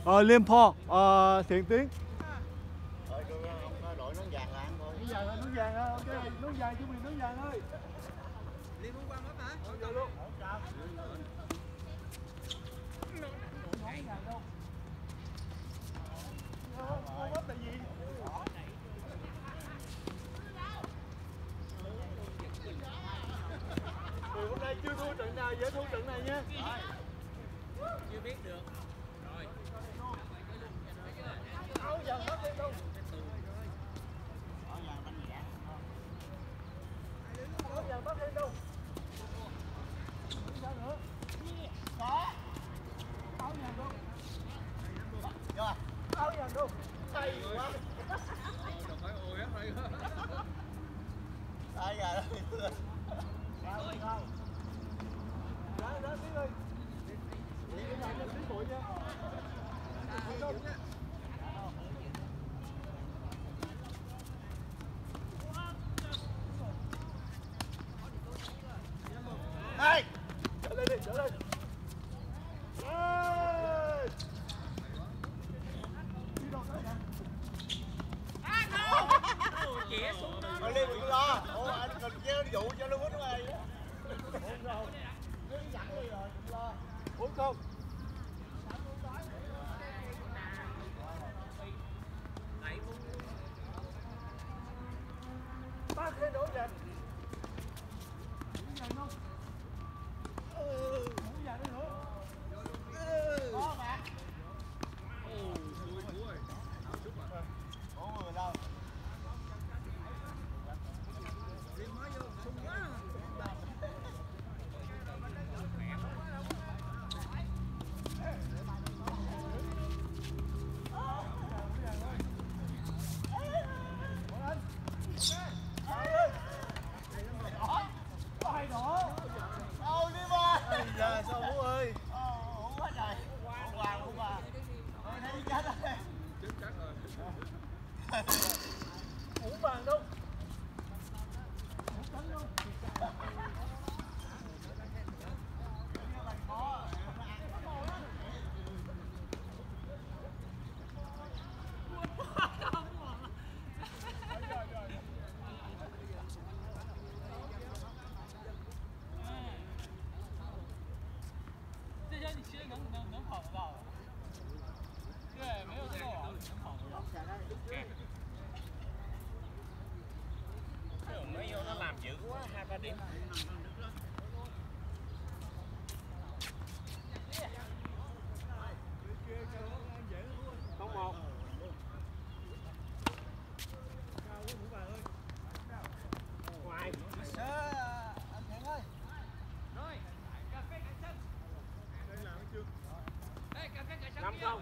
Liêm Pho, Thiện Tiến. Đội nón vàng là ăn thôi. Nón vàng, nón vàng, ok, nón vàng chuẩn bị nón vàng ơi. Liêm không quan hết hả? Vô luôn. Không hết tại vì hôm nay chưa thua trận nào, dễ thua trận này nha. Chưa biết được. Rồi. Áo vàng bắt lên đâu. Áo vàng bắt lên đâu. Sao nữa? Có. Áo vàng đâu? Rồi. Áo vàng đâu? Hay quá. Đâu phải ôi hết rồi. Ai gà đó. Đó, tiến ơi. Đi cái này tiến bụi nha. Đây. Trở lên đi, trở lên. Thôi Liêm đừng lo. Ủa anh cần gieo vụ cho luôn hết rồi. Bốn rồi. Cứ dặn đi rồi, đừng lo. 4-0. Bác lên đổ dần. Đúng dần không? Đúng dần đi nữa. Có mà. Có người đâu. Giờ sao Phú ơi? Ủa quá trời. Hoàng luôn mà. Ôi thấy chết rồi. Chết chắc rồi. Ủ vàng đâu? Ủ trắng đâu? Mấy vô nó làm dữ quá, 2-3 điểm. Không một. Ngoài. Anh Thiện ơi. Rồi, cà phê cạnh sân. Đây làm chưa? Ê, cà phê cạnh sân. 5-0.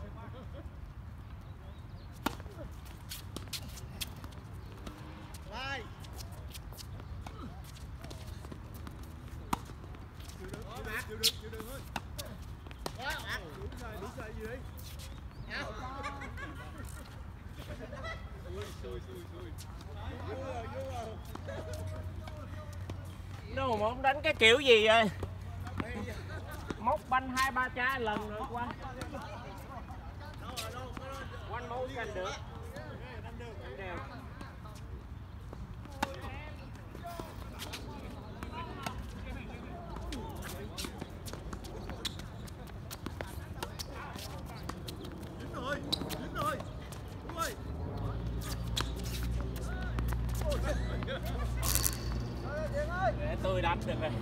Lai. Chịu đựng thôi. Quá mặt. Đúng sai gì đấy? Xui. Vô rồi. Đâu mà ông đánh cái kiểu gì rồi? Móc banh 2-3 trái lần rồi qua. Quanh mẫu canh được. Đánh đều. Dính rồi. Đúng rồi. Để tôi đánh được rồi.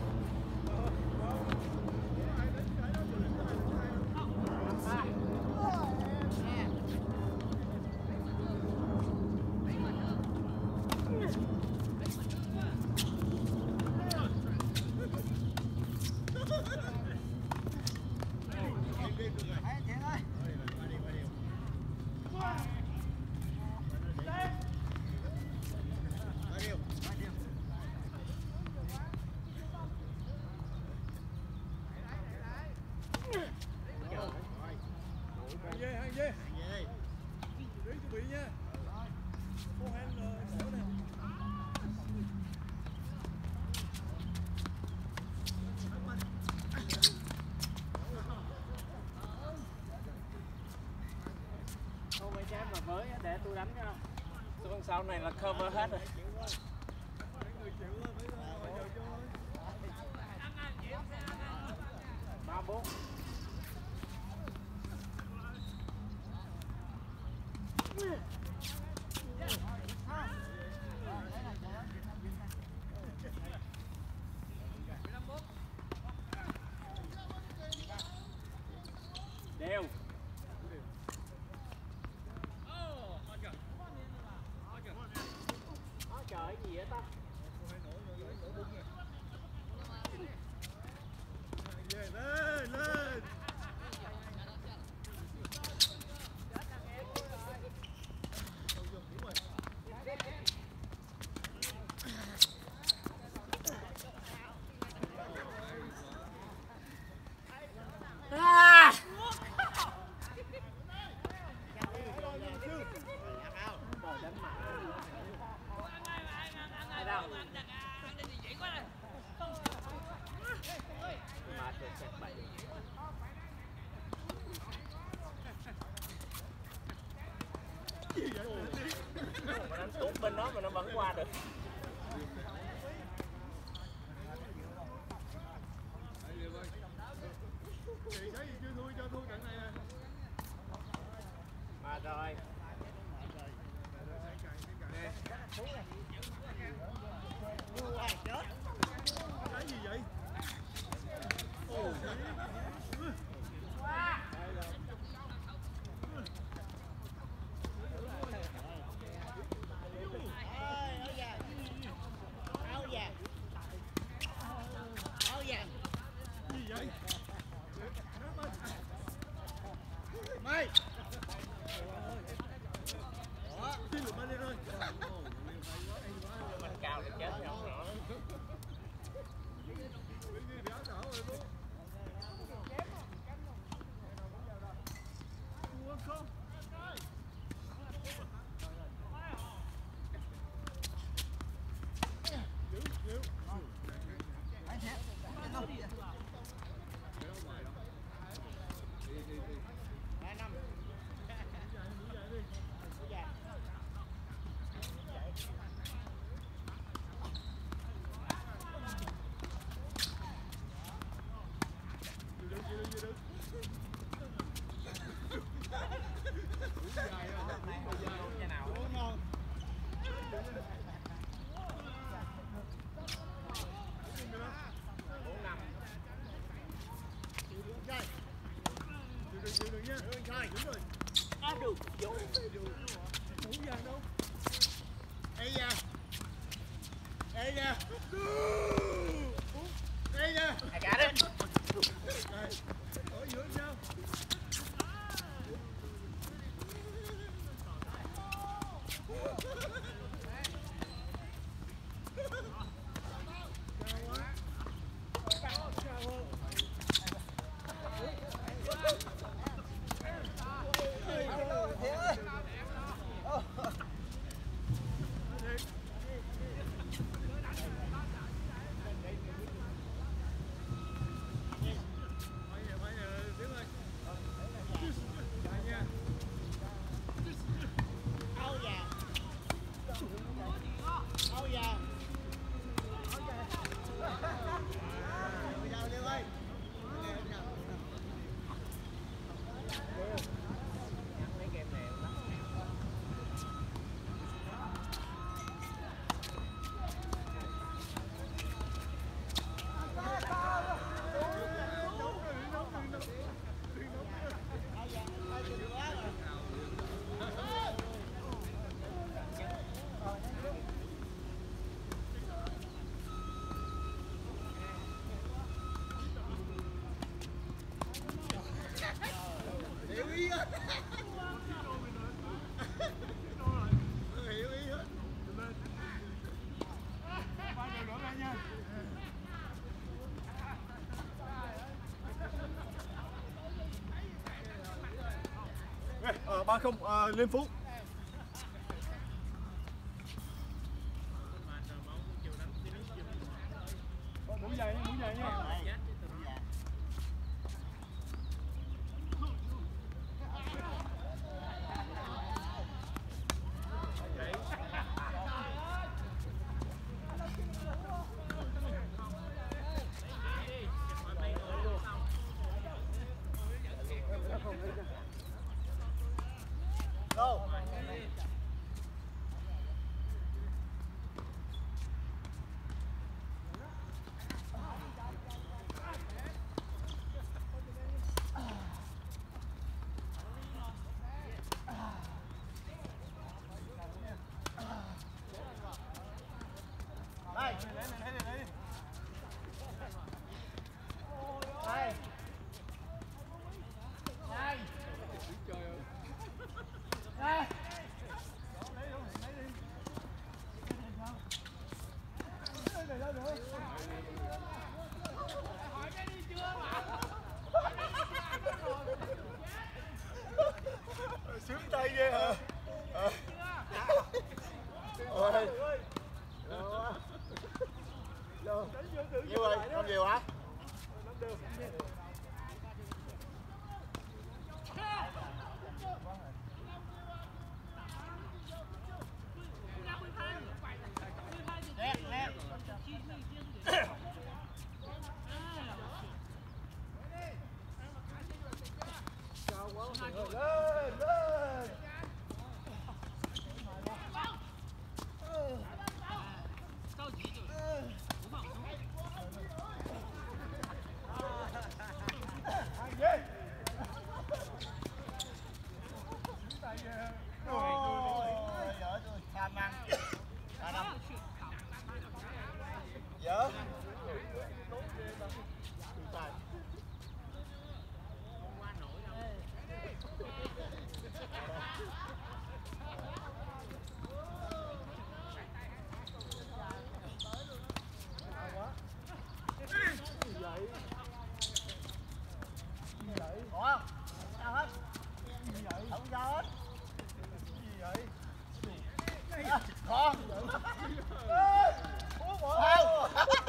Hàng dê. Chuẩn bị nha. Cô hand xẻo nè. Với để tôi đánh cho. Sau này là cover hết rồi. 3-4. Đều. Trời gì vậy ta? Lên lên. Mà đánh tuốt bên đó mà nó vẫn qua được. Mà rồi. Cái gì vậy? Mày. Đó, tin được đi thôi. Mình cao thì chết nhau rồi. Ê da. Ê da. Ê da. Cả đấy. Ở giữa nhau. Ờ, 3-0 Liên Phú. Mũi dài nha. Go. Đây. Đây. Đây. Đây. Sướng tay ghê hả? Ôi. Nhiều rồi, không nhiều hả? Nét, nét. Lên, lên. Ôi, giỡn rồi, tham ăn. Dở. Có không? Sao hết? Không sao hết. Gì vậy? Con. Uống bộ không?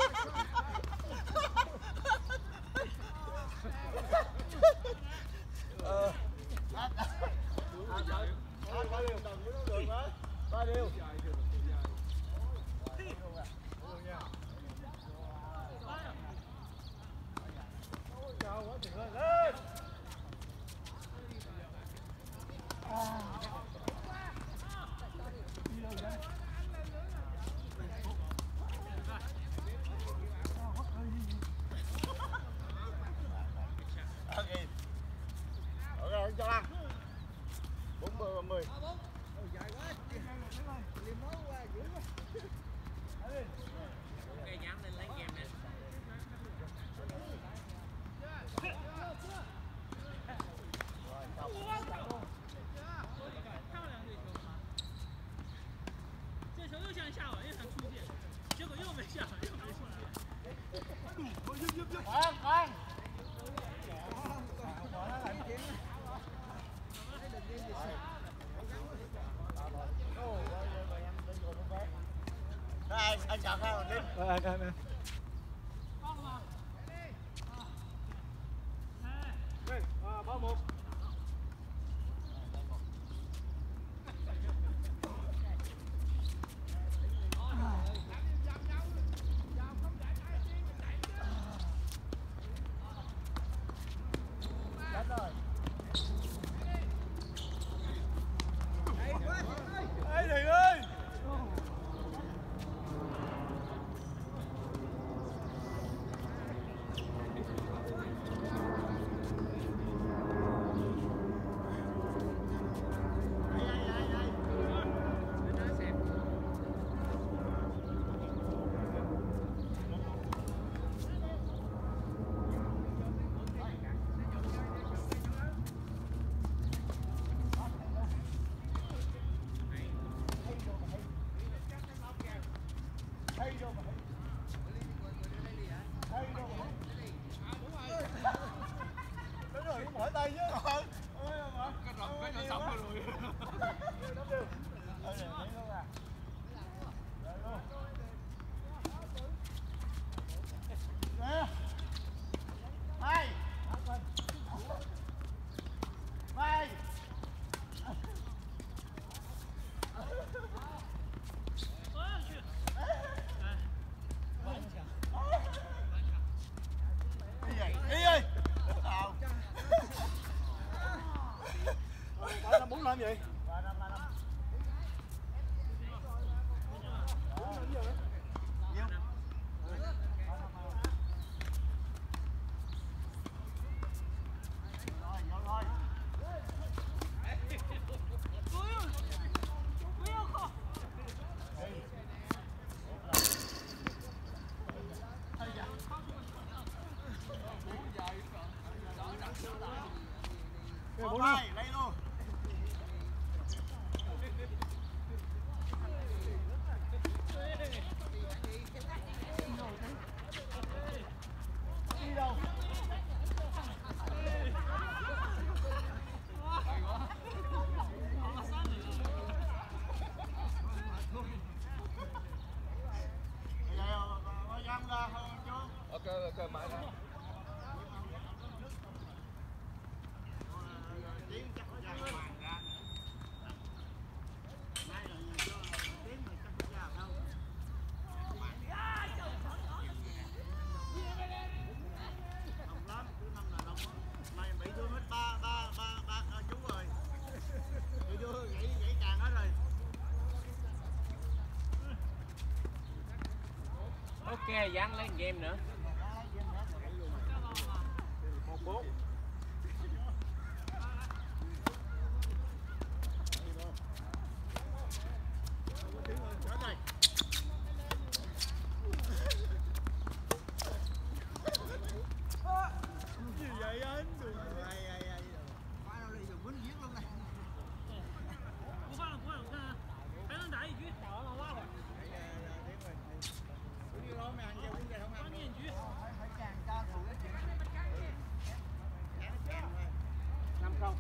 Ba điều đồng với nó được đó. 3 điều. Cao quá trời ơi, lên. Ok. Ok, cho ăn. 40-30. Dài quá. Liêm máu qua dữ quá. Cây dám lên lấy game nè. 这球又想下网，又想出界，结果又没下，又没出来。 Con, con. Bỏ nó làm chén. Đây, anh chào các bạn đi. Đây. 放了吗？ 3-1. Chết rồi. Ê Thiện ơi. Đúng rồi, mỏi tay chứ. cái nó sống rồi. Hai. Hai. 3-5 vậy? 3-5. Nhiêu? Rồi, vô thôi. Kìa, 4-5. Lấy luôn. Đi đâu? Bây giờ có dám ra không chú? Ok, mãi ra. Tiến chắc có ra hoàng ra. Nay là cho Tiến mà chắc có ra đâu. Đông lắm, thứ năm là đông. Mày bị thương hết ba chú rồi. Bị thương gãy càng hết rồi. Ok, dán lấy game nữa. 1-4. Chết rồi. Gì vậy anh? Qua đâu đi, dùng quýnh giết luôn này. 不换了，我看看，还能打一局，打完了拉了， Đi lo mày ăn kêu cũng vậy không 关 ăn. 键局。 Phải càng cho thủ cái chuyện. 5-0.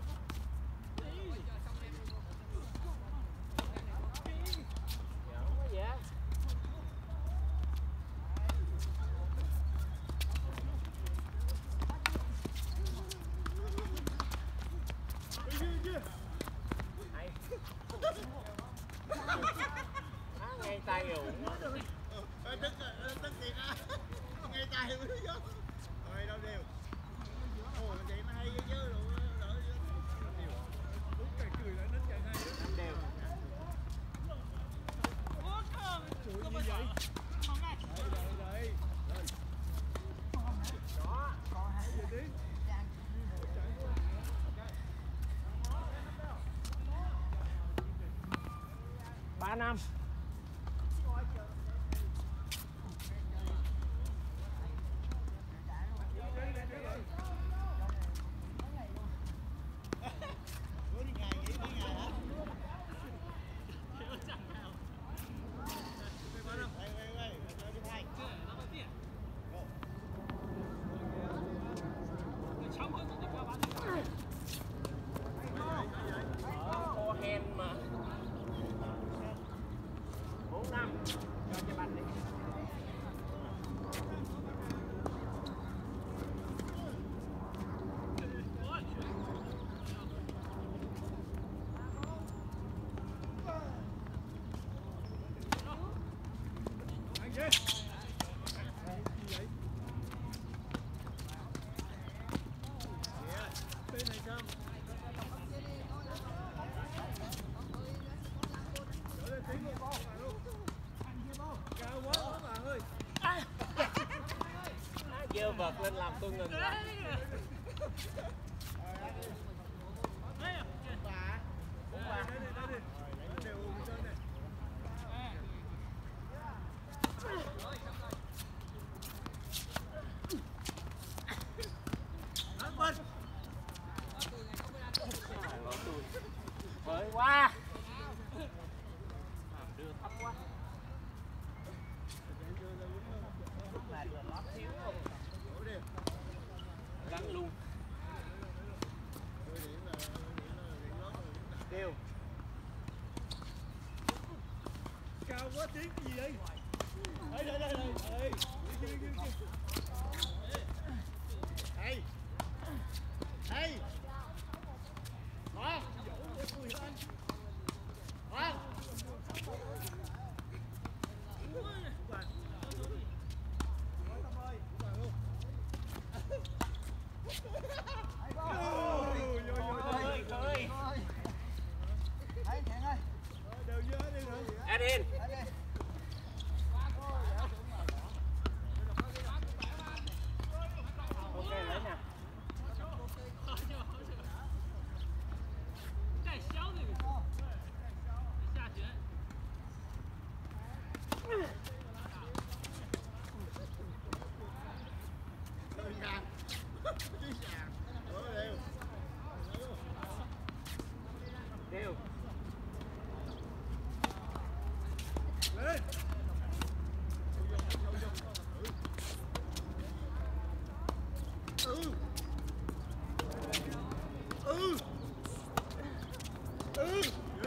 Giỡn quá vậy. Hay. Ngay tay rồi. Tức thiệt á. Ngay tay mới vô. Rồi đâu đều. Ồ vậy mới hay chứ rồi. Đúng cái cười lại đến chạy hay đó. 5 đều. 我靠，胳膊长了，好慢。 Đây. Đó. Gì Tiến? 3-5. Bữa đi ngày nghỉ mấy ngày hả? Quay, chơi đi thay. 拿个电。强迫自己不要把腿打。 Forehand mà. 4-5. Cho banh đi. Ăn gì? Gì vậy? Tên này sao? Đỡ lên Tiến luôn, cao quá đó bạn ơi. Dơ vật lên làm tôi ngừng lại. 哎呀， Đây đi. Đều trên này. Thắng Vinh. Bởi quá. Đưa thấp quá. Gắn luôn. Đều. Cao quá Tiến, gì vậy? Đây. Đây. Đây. Đó. Đó. Khơi. Điền. Ok lấy nè. 带香那个，下旋。 Chơi sàn. Chơi sàn. Đổ đều. Đều. Lên. Ừ. Ừ. Ừ.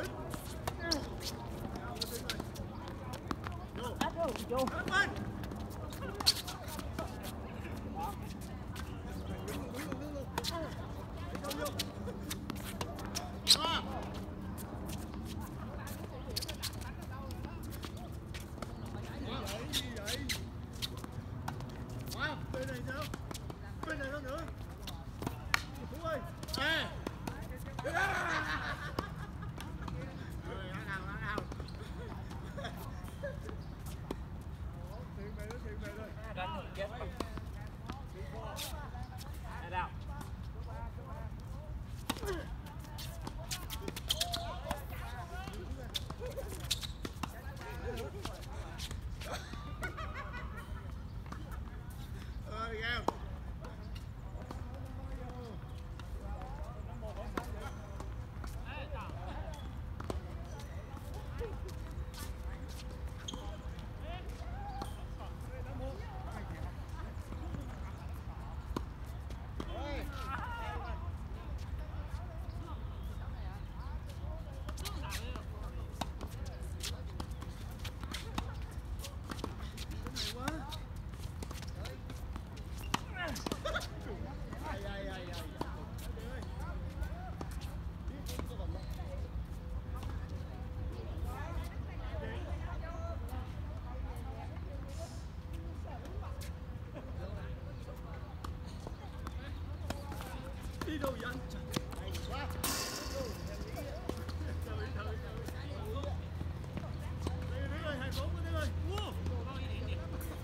Vô. Vô. Cắm bên. Bên này sao? Bên này sao nữa? Phú ơi! À! Rồi, nó nào. Thiện về rồi. Đánh chết. Ra đâu? Rồi, gheo. Đi đâu vậy anh? Quá. Đi ơi, 24 cái đi ơi. Wow. 高一点点。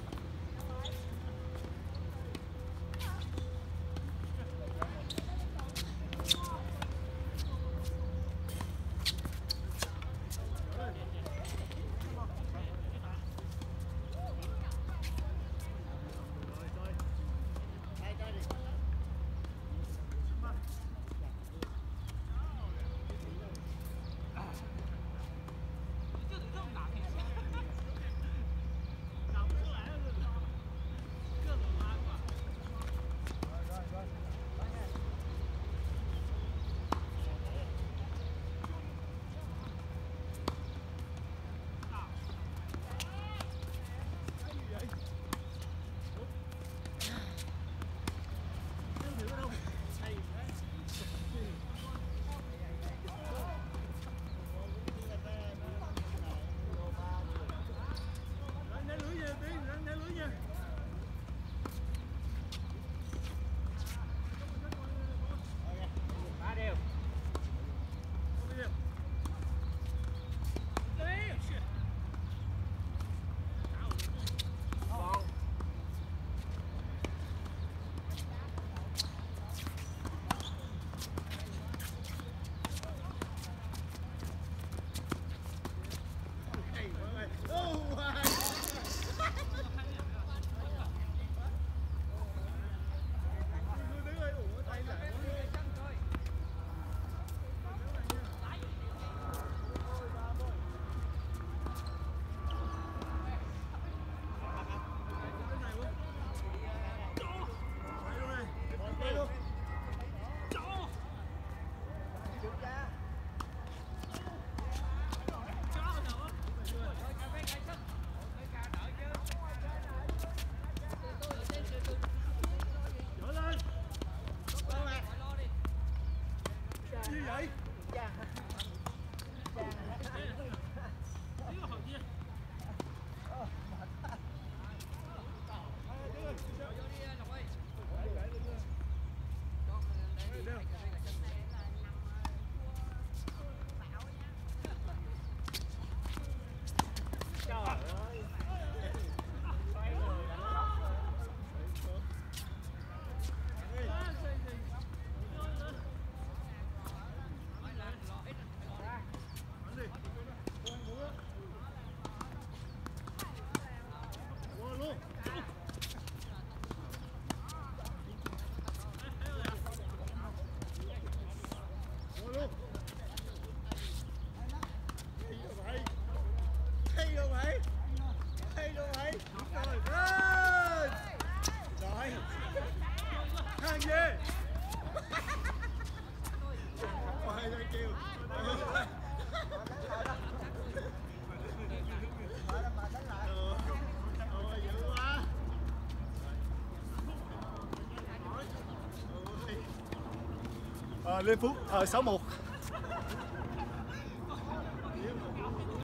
Đây, đây đi. Né lưới nha, tí, né lưới nha. Ba đều. Đi đi. 哎呦去！ Con. Hay quá ơi. Ô, ai. Đi ơi, ủa tay lại quá. Đây luôn. Trở lên. Như vậy. 这个好接。 Đi luôn. Hay đâu vậy? Hay đâu vậy? Đúng rồi. Lên. Rồi. Hàng về. Ôi ơi kêu. Ôi dữ quá. Lên phút 6-1.